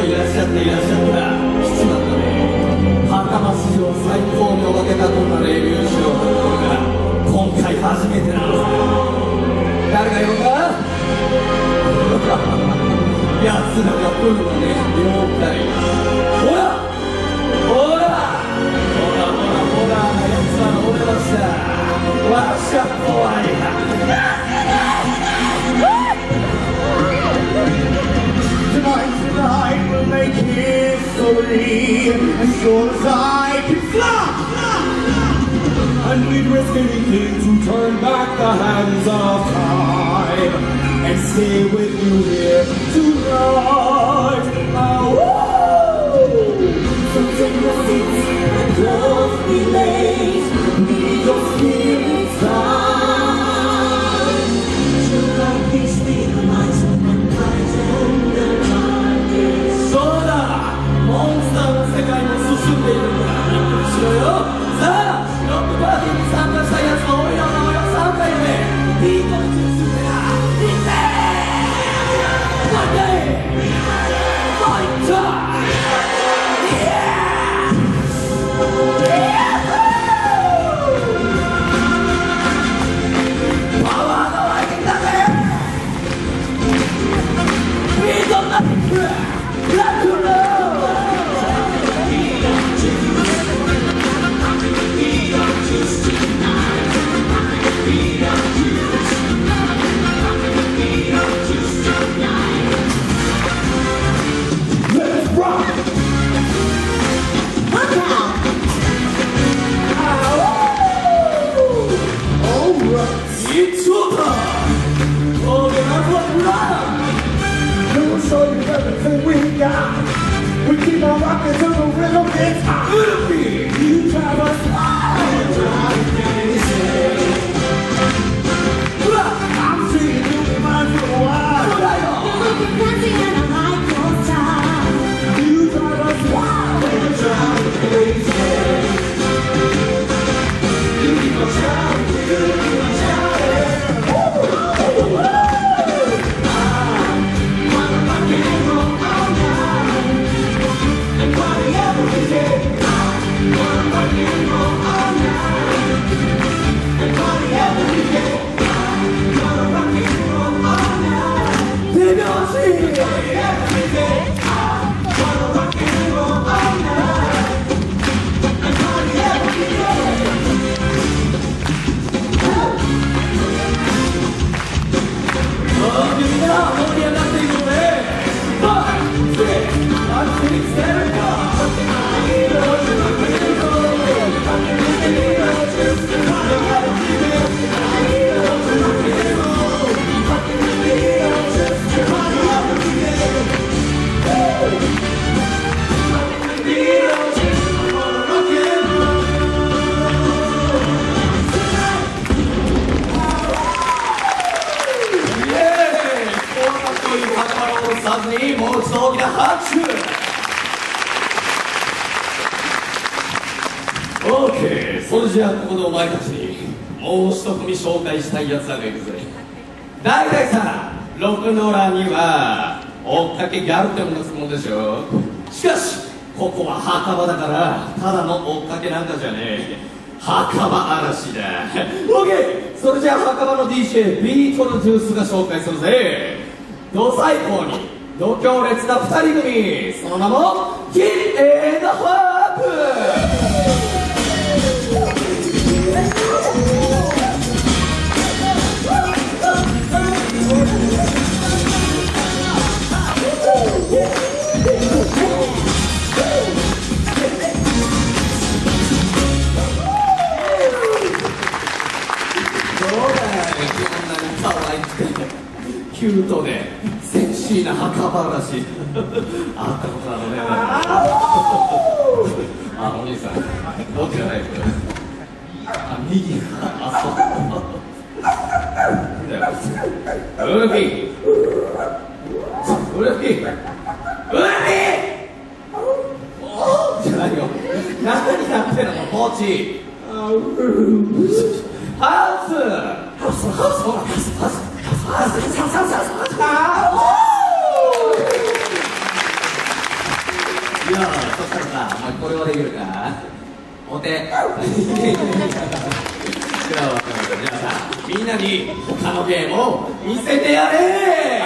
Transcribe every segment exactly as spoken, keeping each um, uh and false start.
いらっしゃっていらっしゃった。吉なんだね。袴史上最高にお化けだこんなレビューしようところが今回初めてなんですよ。誰が呼んだ？やつらが来るのね。了解。ほらほらほらほらほらやつらの俺だした。わしは怖いな。Tonight, tonight we'll make history as sure as I can fly. And we'd risk anything to turn back the hands of time and stay with you here tonight. Oh, so take your seats and don't be late. Need your spirits high. Should I please be the light and brighten the darkness? そうだ、モンスターの世界も進んでいるんだ。びっくりしろよ。さあ、ロックパーティーに参加したやつの俺らの名前はさんかいめ。ビートに中心でな。いってー！もう一回！もう一回！パワーが湧いてきたぜ！ビートになってくる！ラックロー！It's over! Oh, you're not going to run! We'll show you everything we got! We keep on rocking till the rhythm gets hot! You drive us wild! You drive me crazy! I'm seeing you in mind for a while! You're looking fancy and I like your style! You drive us wild! You drive me crazy! You keep on shouting! You keep on shouting! OK、 それじゃあここでお前たちにもう一組紹介したいやつらがいるぜ。大体さ、ロックンローラーには追っかけギャルってものがつくもんでしょ。しかしここは墓場だからただの追っかけなんかじゃねえ、墓場嵐だ。 OK、 それじゃあ墓場の ディージェー ビートのジュースが紹介するぜ。ド最高に度強烈なふたり組、その名もキッエンドホープ。キュートでセクシーな墓場らしいあったことあるね。あ、お兄さんどっちがない？あ、右。あ、そうウルフィウルフィウルフィおーじゃないよ。何やってんのポーチ。ハウスハウスハウスハウスハウス。 OK、 いやそしたらさ、お前これはできるかお手。違うわかんない。じゃあさ、みんなに他のゲームを見せてやれー。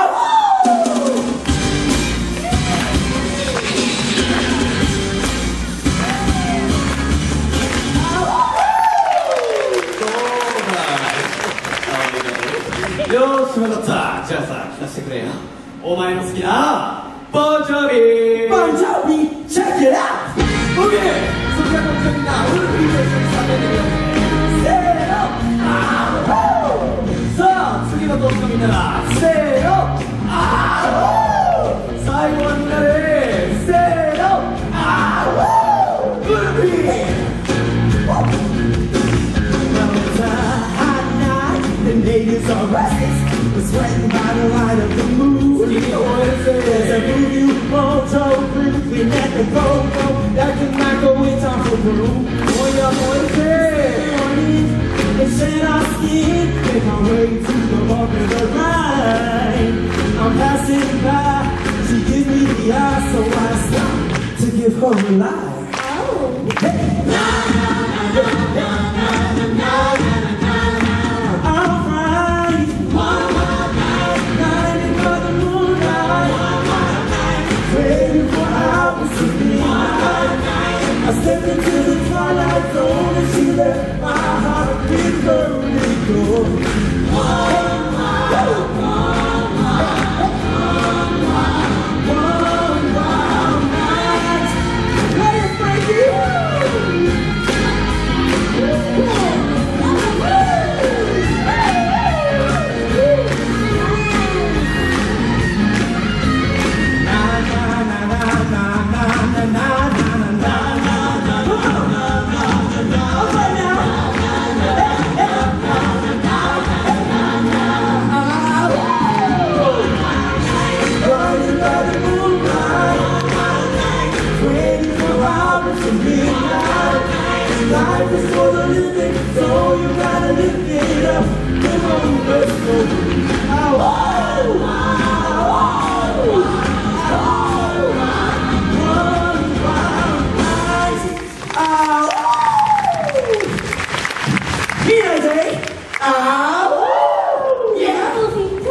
よーし、分かった。じゃあさ、聞かせてくれよ。お前の好きなボンジョビー。ボンジョビー、チェックイットアウト。オッケー。それじゃあ、こっちみんな、ウルフィーと一緒に叫んでみよう。せーの、あー。さあ、次の動作みんなが、せーの、あー。最後はみんなで、せーの、あー。ウルフィー。The natives are restless, we're sweating by the light of the moon. There's a voodoo mojo grooving at the go-go that can knock a witch off the room. Oh yeah, boy, they shed our skin, make our way to the bump of the line. I'm passing by, she gives me the eye, so I stop to give her a line. Oh, hey. Na na na na na na na na. I stepped into the twilight zone and she left my heart with her window. One wild night. Play it, Frankie. Na na na na na na na na. Life is for the living, so you gotta lift it up. Come on, let's go. Oh, oh, oh, oh, one wild night. Oh, Peter Day. Oh, yeah.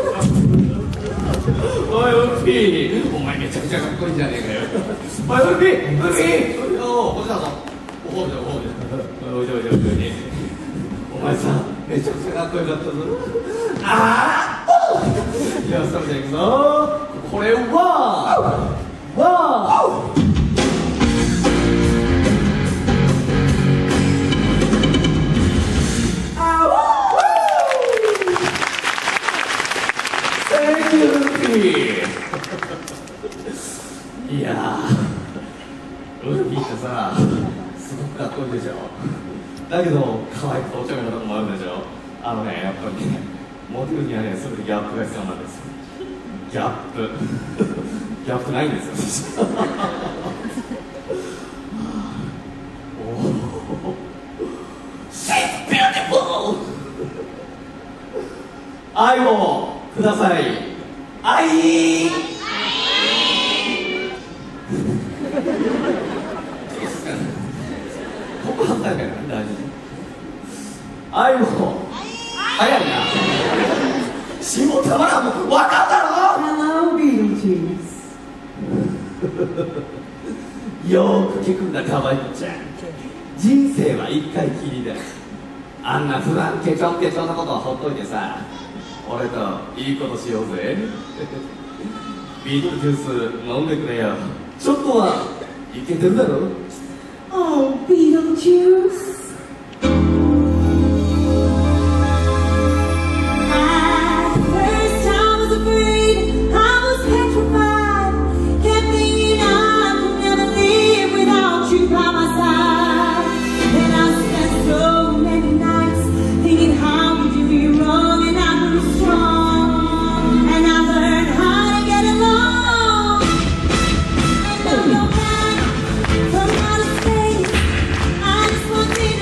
おい、ウルフィー、お前めちゃくちゃかっこいいじゃねえかよ。おい、ウルフィー、ウルフィー、おお、こっちだぞ。おいでおいでおいでおいでおいでお前さめちゃくちゃかっこよかったぞああいやそれじゃいくぞこれはわあセキュリティいやウルフィーってさすごくかっこいいでしょだけど可愛くおちゃめなとこもあるでしょあのねやっぱりねモデルにはね全てギャップが必要なんですギャップギャップないんですよおお She's beautiful 愛をください愛ここはったから大丈夫愛も早いな下田原も分かったろ Hello Beetlejuice よーく聞くんだかわいこちゃん人生は一回きりだあんな普段ケチョンケチョンなことはほっといてさ俺といいことしようぜビートルジュース飲んでくれよちょっとはいけてるだろOh, Beetlejuice. At first I was afraid, I was petrified. Kept thinking I could never live without you by my side. And I spent so many nights thinking how could you be wrong and I grew strong. And I learned how to get along. And now you're back from outer space. I just wanted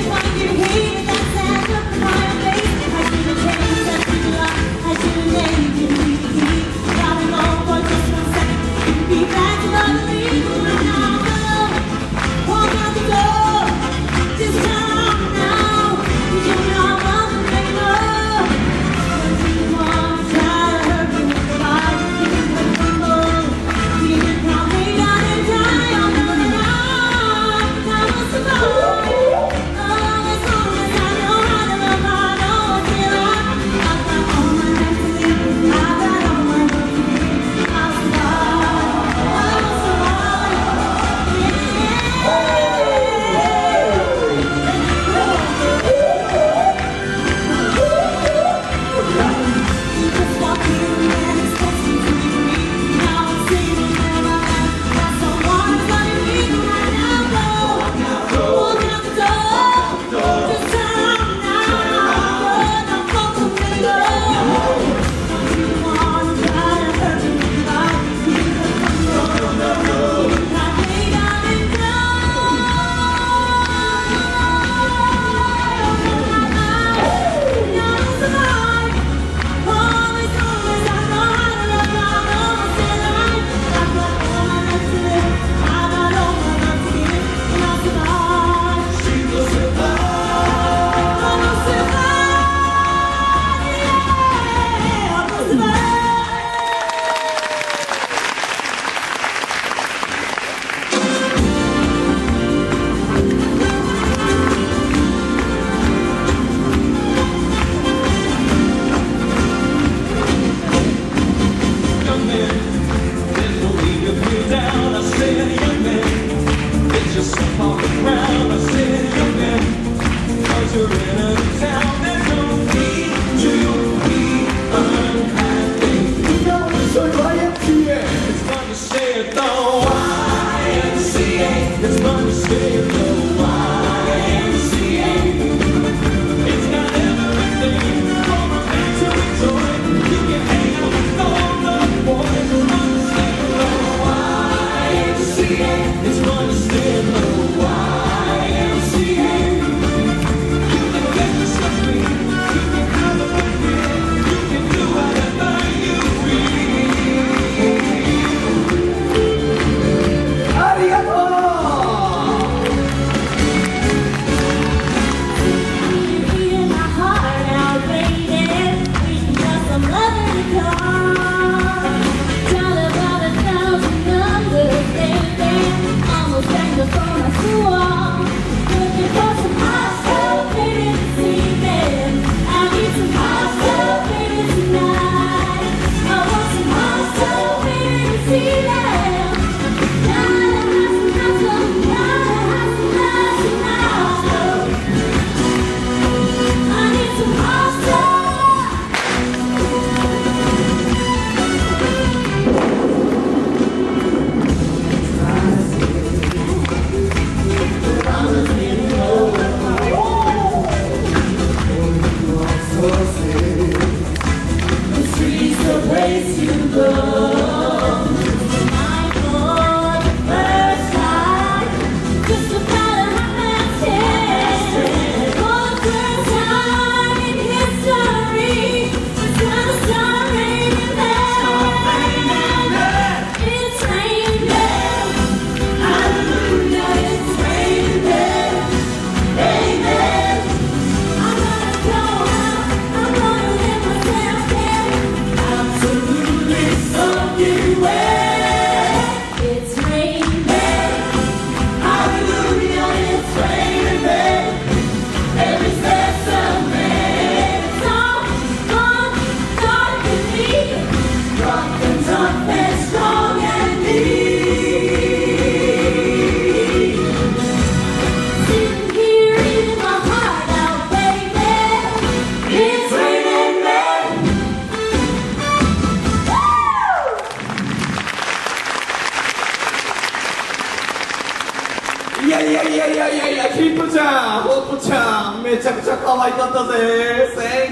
いやいやいやいやいやいや、ヒップちゃん、ホップちゃん、めちゃくちゃ可愛かったぜ。 Thank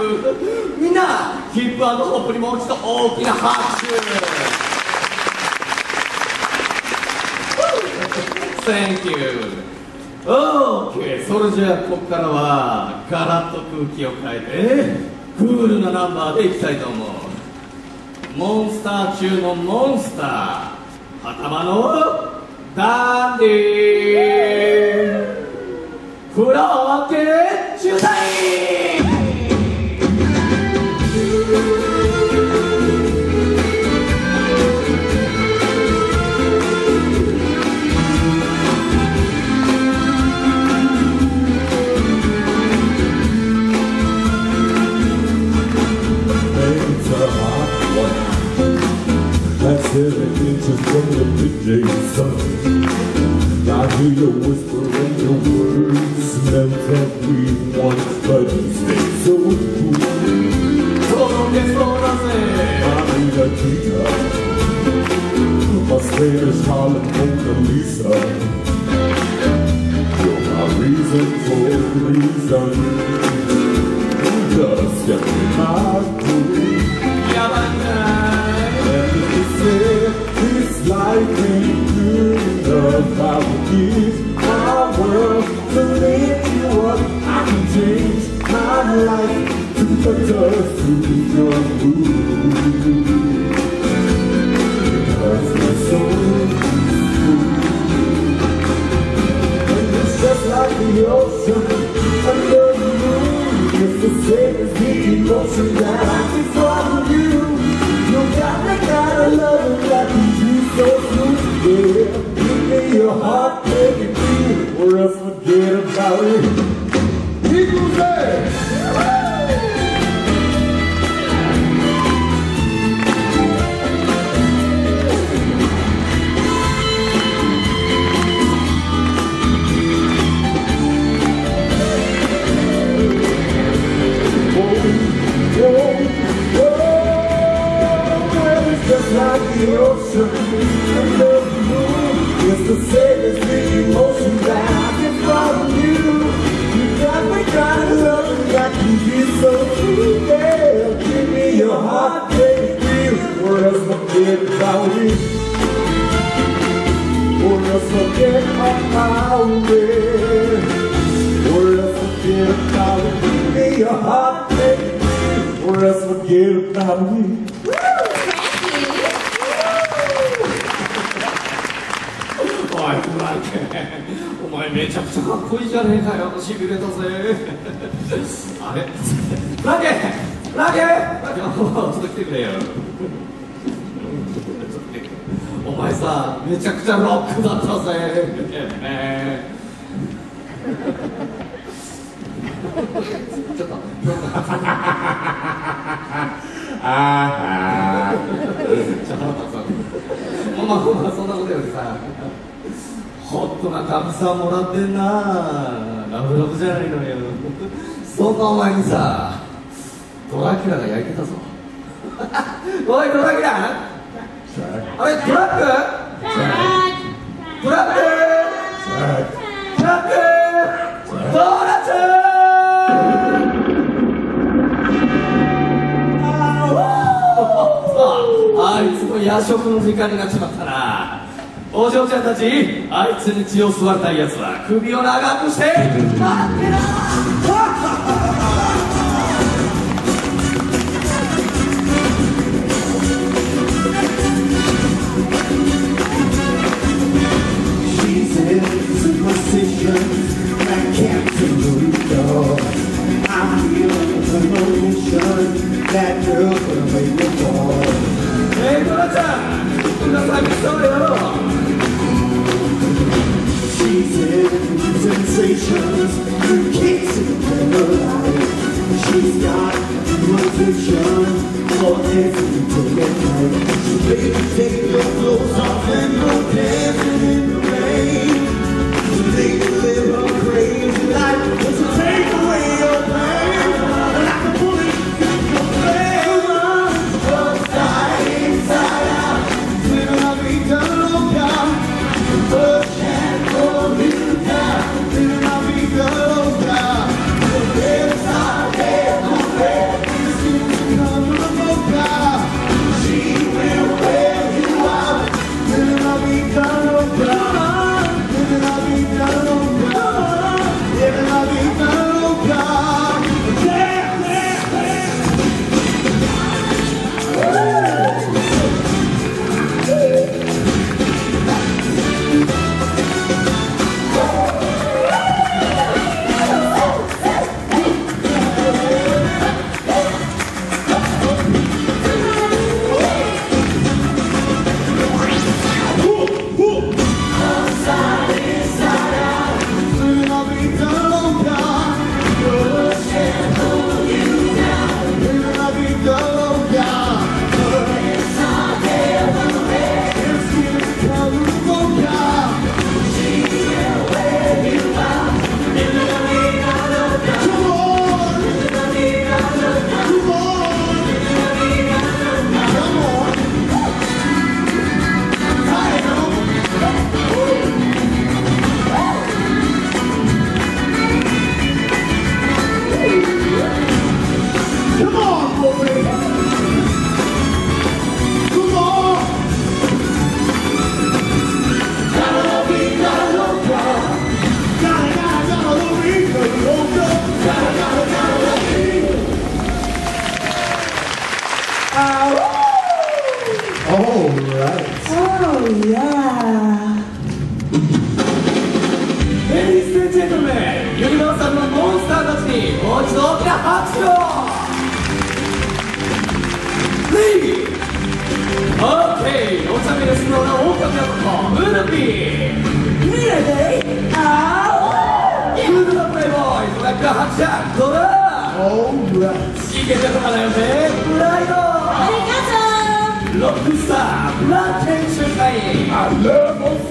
you。 みんなヒップ&ホップにもう一度大きな拍手。 Thank you。 OK、 それじゃあここからはガラッと空気を変えてクールなナンバーでいきたいと思う。モンスター中のモンスター、頭のダンディー風呂分け取材。 Seven inches from the midday sun, I hear your whisper and your words smell everyone, but you stay so cool. Margarita, a Spanish Harlem Mona Lisa. You're my reason for reason. Just step in my groove. This life ain't good enough. I will give my world to lift you up. I can change my life to better suit your mood. Because my soul is true. And it's just like the ocean under the moon. It's the same as the emotion that I can follow you. You got me, gotta love it like you do so smooth, yeah. Give me your heart, make it feel, or else forget about it. Eagles, hey! just forget about it. Or else forget about it. May your heart break me. Or else forget about it. おいフランケお前めちゃくちゃかっこいいじゃねえかよ。しびれたぜあれフランケフランケフランケちょっと来てくれよお前さめちゃくちゃロックだったぜえー、ちょっとああちょっとさまあまあまあそんなことよりさホットなカムサもらってんなラブラブじゃないのよそんなお前にさドラキュラが焼いてたぞおいドラキュラあれトラックトラックトラックドーナツあいつの夜食の時間になっちまったなお嬢ちゃんたちあいつに血を吸われたいやつは首を長くして待ってなロックスターブラッケンシュタイン I love